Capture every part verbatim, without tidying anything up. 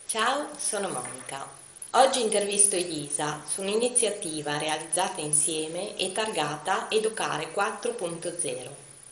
Ciao, sono Monica. Oggi intervisto Elisa su un'iniziativa realizzata insieme e targata Educare quattro punto zero.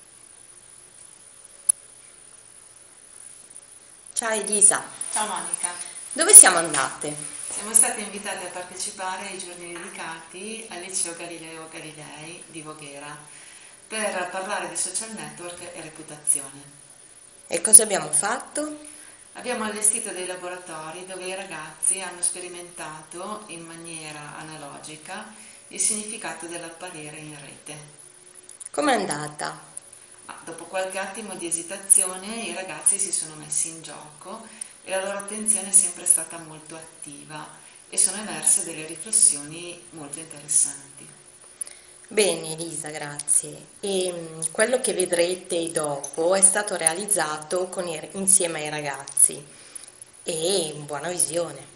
Ciao Elisa, Ciao Monica, dove siamo andate? siamo state invitate a partecipare ai giorni dedicati al liceo Galileo Galilei di Voghera per parlare di social network e reputazione. E cosa abbiamo fatto? Abbiamo allestito dei laboratori dove i ragazzi hanno sperimentato in maniera analogica il significato dell'apparire in rete. Com'è andata? Ma dopo qualche attimo di esitazione i ragazzi si sono messi in gioco e la loro attenzione è sempre stata molto attiva e sono emerse delle riflessioni molto interessanti. Bene Elisa, grazie. E mm, quello che vedrete dopo è stato realizzato con i- insieme ai ragazzi e buona visione.